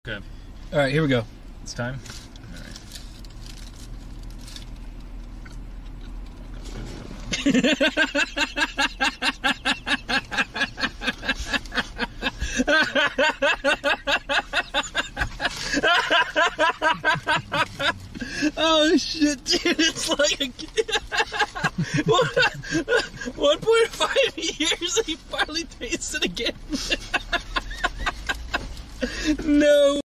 Good. All right, here we go. It's time. Oh shit, dude! It's like a 1.5 years. He finally tasted again. No.